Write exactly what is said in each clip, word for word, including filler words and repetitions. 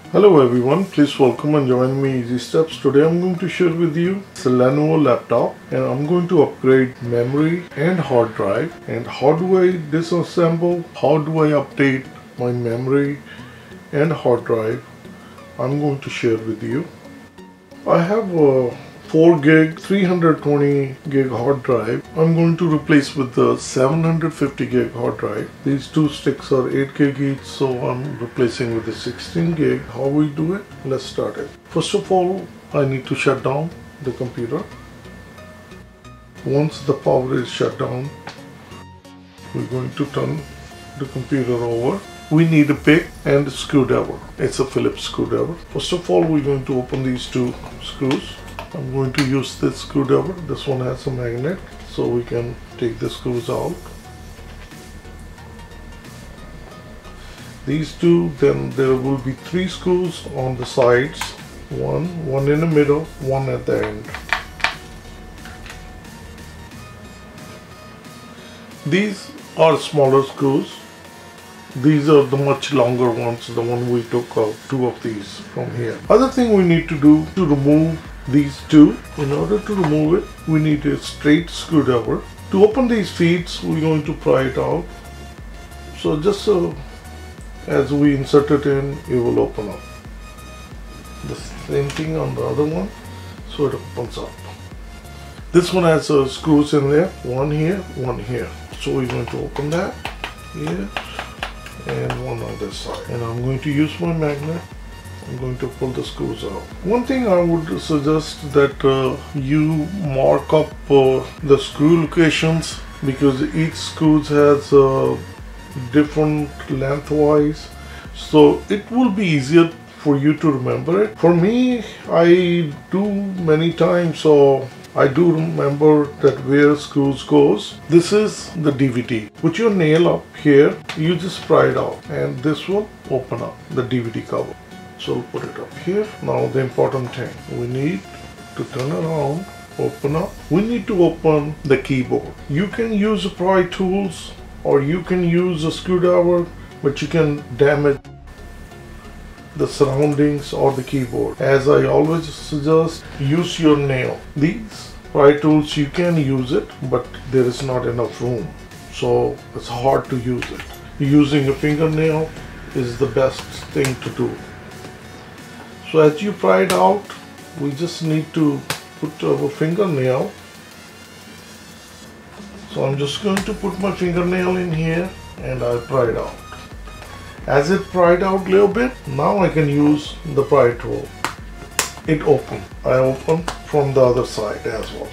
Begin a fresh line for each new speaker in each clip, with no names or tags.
Hello everyone, please welcome and join me Easy Steps. Today I'm going to share with you it's a Lenovo laptop and I'm going to upgrade memory and hard drive. And how do I disassemble, how do I update my memory and hard drive, I'm going to share with you. I have a four gig three hundred twenty gig hard drive. I'm going to replace with the seven hundred fifty gig hard drive. These two sticks are eight gig each, so I'm replacing with the sixteen gig. How we do it? Let's start it. First of all, I need to shut down the computer. Once the power is shut down, we're going to turn the computer over. We need a pick and a screwdriver. It's a Phillips screwdriver. First of all, we're going to open these two screws. I'm going to use this screwdriver. This one has a magnet, so we can take the screws out. These two, then there will be three screws on the sides. One, one in the middle, one at the end. These are smaller screws. These are the much longer ones, the one we took out, two of these from here. Other thing we need to do to remove these two, in order to remove it, we need a straight screwdriver. To open these feet, we're going to pry it out. So just uh, as we insert it in, it will open up. The same thing on the other one, so it opens up. This one has uh, screws in there, one here, one here. So we're going to open that here and one on this side. And I'm going to use my magnet. I'm going to pull the screws out. One thing I would suggest that uh, you mark up uh, the screw locations, because each screw has uh, different lengthwise, so it will be easier for you to remember it. For me, I do many times, so I do remember that where screws goes. This is the D V D. Put your nail up here, you just pry it out and this will open up the D V D cover. So we'll put it up here. Now the important thing, we need to turn around, open up. We need to open the keyboard. You can use pry tools or you can use a screwdriver, but you can damage the surroundings or the keyboard. As I always suggest, use your nail. These pry tools, you can use it, but there is not enough room, so it's hard to use it. Using a fingernail is the best thing to do. So as you pry it out, we just need to put our fingernail. So I'm just going to put my fingernail in here and I'll pry it out. As it pried out a little bit, now I can use the pry tool. It opened. I open from the other side as well.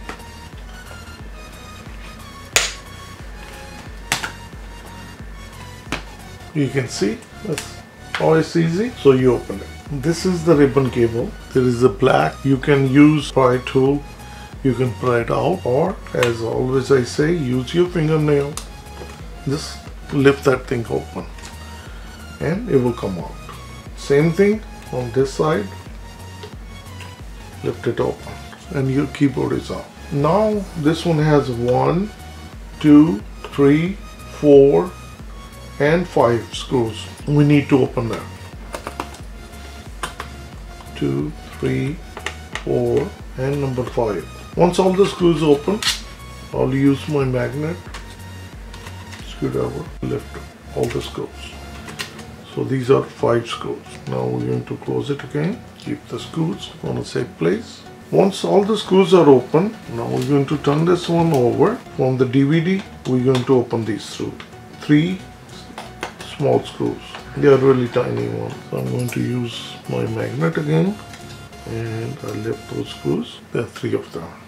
You can see that's always easy. So you open it. This is the ribbon cable. There is a black. You can use pry tool. You can pry it out, or as always I say, use your fingernail. Just lift that thing open and it will come out. Same thing on this side. Lift it open and your keyboard is out. Now this one has one, two, three, four and five screws. We need to open them. Two, three, four and number five. Once all the screws open, I'll use my magnet screwdriver, lift all the screws. So these are five screws. Now we're going to close it again. Keep the screws on a safe place. Once all the screws are open, now we're going to turn this one over. From the D V D, we're going to open these through. Three small screws. They are really tiny ones. So I'm going to use my magnet again and I lift those screws. There are three of them.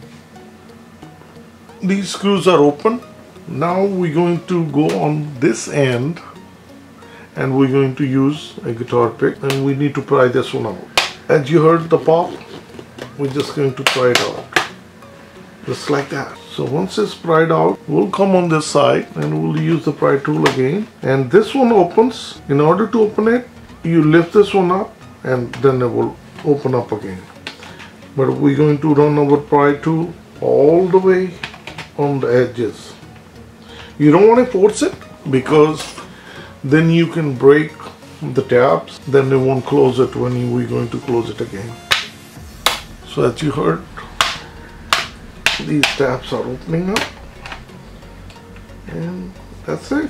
These screws are open. Now we're going to go on this end and we're going to use a guitar pick and we need to pry this one out. As you heard the pop, we're just going to pry it out. Just like that. So once it's pried out, we'll come on this side and we'll use the pry tool again. And this one opens. In order to open it, you lift this one up and then it will open up again. But we're going to run our pry tool all the way on the edges. You don't want to force it because then you can break the tabs, then it won't close it when you, we're going to close it again. So as you heard, these tabs are opening up, and that's it.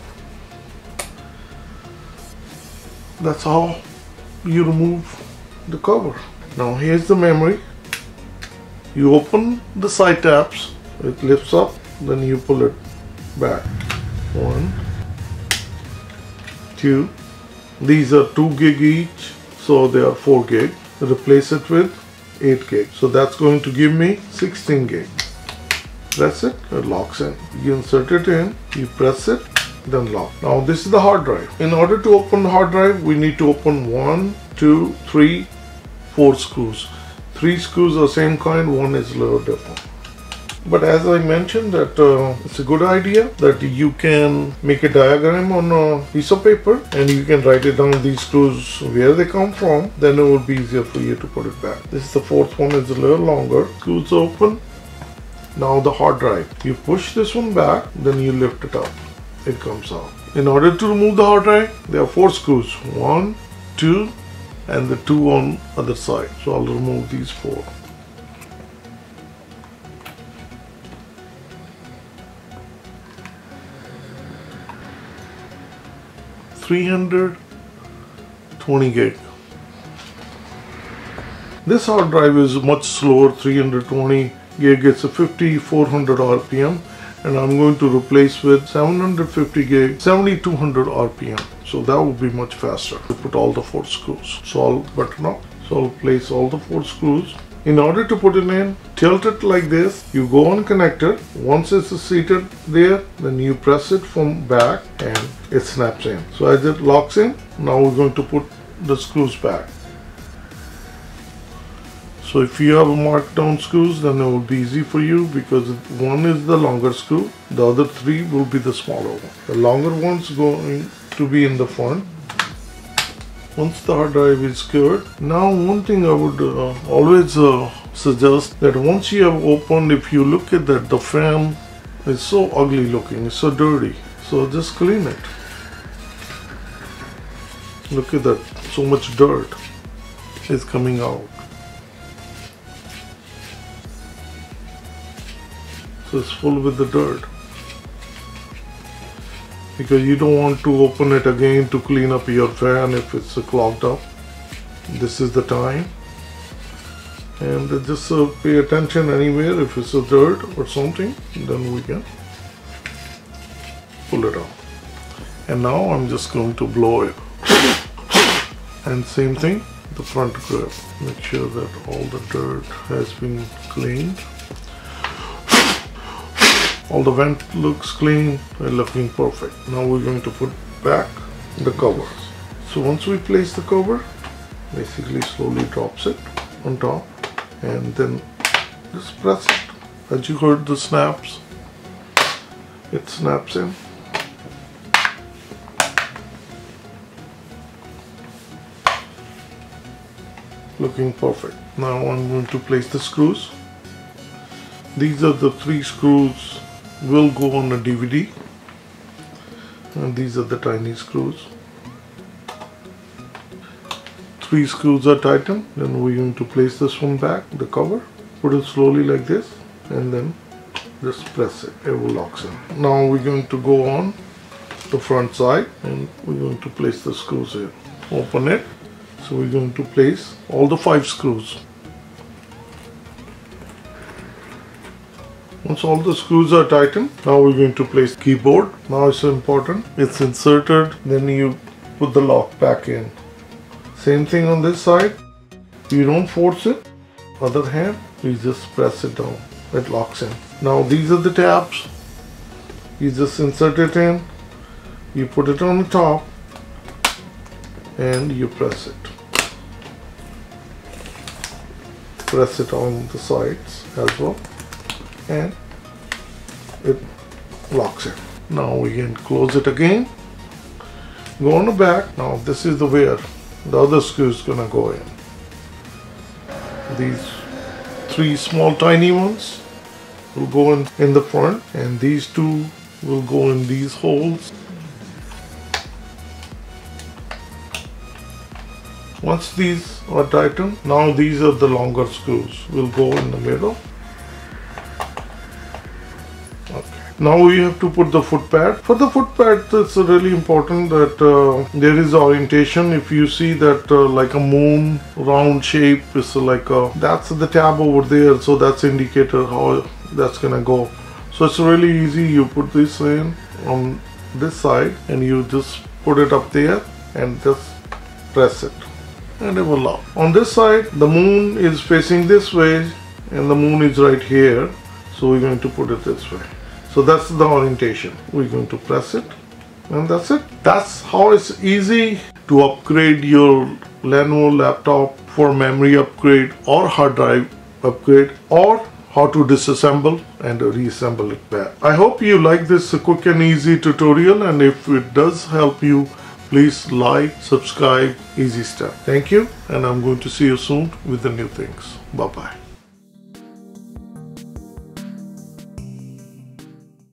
That's how you remove the cover. Now here's the memory. You open the side tabs, it lifts up, then you pull it back. One, two. These are two gig each, so they are four gig. Replace it with eight gig. So that's going to give me sixteen gig. Press it, it locks in. You insert it in, you press it, then lock. Now this is the hard drive. In order to open the hard drive, we need to open one, two, three, four screws. Three screws are same kind, one is a little different. But as I mentioned that uh, it's a good idea that you can make a diagram on a piece of paper and you can write it down these screws where they come from, then it will be easier for you to put it back. This is the fourth one, is a little longer. Screws open. Now the hard drive. You push this one back, then you lift it up. It comes out. In order to remove the hard drive, there are four screws. One, two, and the two on other side. So I'll remove these four. three hundred twenty gig. This hard drive is much slower, three hundred twenty gig. It's a fifty-four hundred R P M, and I'm going to replace with seven hundred fifty gig, seventy-two hundred R P M. So that will be much faster to put all the four screws. So I'll button up. So I'll place all the four screws. In order to put it in, tilt it like this. You go on connector. Once it's seated there, then you press it from back and it snaps in. So as it locks in, now we're going to put the screws back. So if you have a marked down screws, then it will be easy for you because one is the longer screw, the other three will be the smaller one. The longer one's going to be in the front. Once the hard drive is secured, now one thing I would uh, always uh, suggest that once you have opened, if you look at that, the fan is so ugly looking, it's so dirty. So just clean it. Look at that, so much dirt is coming out. So it's full with the dirt. Because you don't want to open it again to clean up your fan if it's clogged up. This is the time. And just uh, pay attention anywhere. If it's a dirt or something, then we can pull it out. And now I'm just going to blow it. And same thing, the front grip. Make sure that all the dirt has been cleaned. All the vent looks clean and looking perfect. Now we're going to put back the covers. So once we place the cover, basically slowly drops it on top and then just press it. As you heard the snaps, it snaps in. Looking perfect. Now I'm going to place the screws. These are the three screws will go on a D V D, and these are the tiny screws. Three screws are tightened. Then we're going to place this one back, the cover, put it slowly like this, and then just press it. It will lock in. Now we're going to go on the front side and we're going to place the screws here. Open it. So we're going to place all the five screws. Once all the screws are tightened, now we're going to place keyboard. Now it's important. It's inserted, then you put the lock back in. Same thing on this side. You don't force it. Other hand, you just press it down. It locks in. Now these are the tabs. You just insert it in. You put it on the top and you press it. Press it on the sides as well. And it locks in. Now we can close it again. Go on the back. Now this is the where the other screw is gonna go in. These three small tiny ones will go in in the front, and these two will go in these holes. Once these are tightened, now these are the longer screws. Will go in the middle. Okay. Now we have to put the foot pad. For the foot pad, it's really important that uh, there is orientation. If you see that uh, like a moon round shape is like a, that's the tab over there, so that's indicator how that's gonna go. So it's really easy. You put this in on this side and you just put it up there and just press it, and it will lock. On this side, the moon is facing this way and the moon is right here, so we're going to put it this way. So that's the orientation. We're going to press it, and that's it. That's how it's easy to upgrade your Lenovo laptop for memory upgrade or hard drive upgrade, or how to disassemble and reassemble it back. I hope you like this quick and easy tutorial, and if it does help you, please like, subscribe, easy step. Thank you, and I'm going to see you soon with the new things. Bye bye.